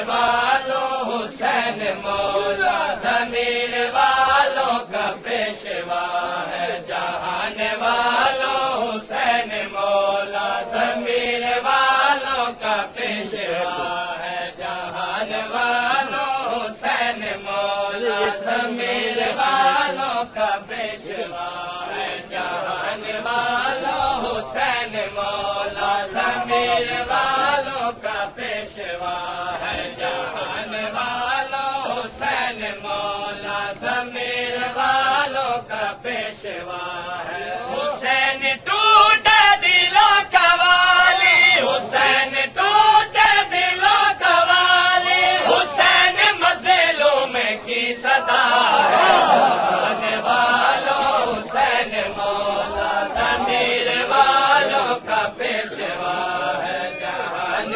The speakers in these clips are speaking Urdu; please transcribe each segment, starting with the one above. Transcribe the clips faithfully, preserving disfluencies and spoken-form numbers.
والوں حسین مولا ضمیر والوں کا پیشوا ہے جہان والوں حسین مولا ضمیر والوں کا پیشوا ہے جہان والوں حسین مولا ضمیر والوں کا پیشوا ہے جہان والوں حسین مولا ضمیر والوں کا پیشوا ہے جہان والوں حسین مولا ضمیر والوں کا پیشوا ہے حسین ٹوٹے دلوں کا والی حسین ٹوٹے دلوں کا والی حسین مظلوم کی صدا ہے جہان والوں حسین مولا ضمیر والوں کا پیشوا ہے جہان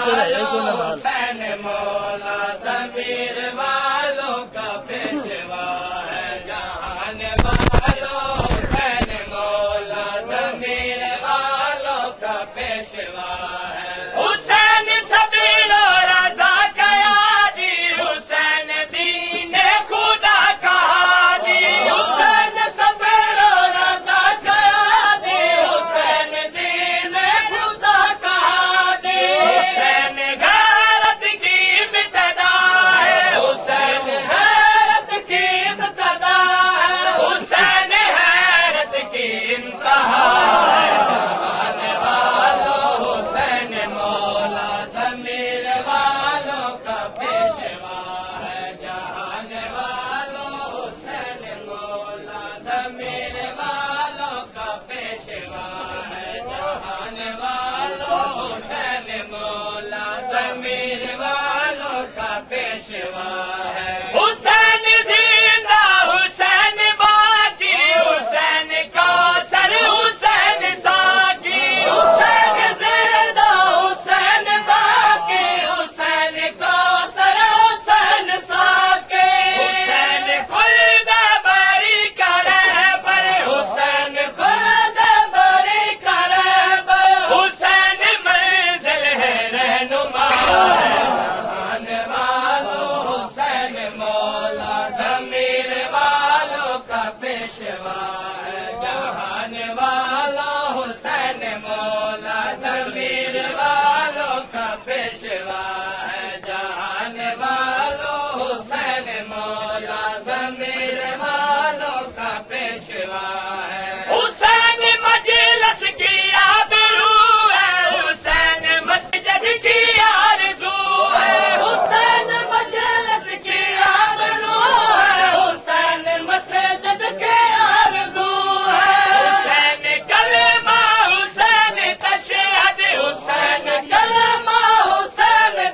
والوں حسین مولا ضمیر والوں کا پیشوا ہے جہان والوں حسین مولا ضمیر والوں کا پیشوا ہے حسین صبر و رضا کا یادی حسین دین خدا کا ہادی حسین صبر و رضا کا یادی حسین دین خدا کا ہادی حسین غیرت کی ابتدا ہے حسین حیرت کی ابتدا ہے حسین حیرت کی انتہا ہے جہان والوں حسین مولا ضمیر والوں کا پیشوا ہے جہان والوں حسین مولا ضمیر والوں کا پیشوا ہے جہان والوں حسین مولا ضمیر والوں کا پیشوا ہے حسین زندہ حسین باقی حسین کوثر حسین ساقی حسین زندہ حسین باقی حسین کوثر حسین ساقی حسین خلد بری کرے پر حسین خلد بری کرے پر حسین منزل ہے رہنما ہے جہان والوں حسین مولا ضمیر والوں کا پیشوا ہے جہان والوں حسین مولا ضمیر والوں کا پیشوا ہے جہان والوں حسین مولا ضمیر والوں کا پیشوا ہے حسین مجلس کی آبرو ہے حسین مسجد کی آرزو ہے حسین مجلس کی آبرو ہے حسین مسجد کی آرزو ہے حسین کلمہ حسین تشہد حسین کلمہ حسین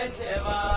پیشوا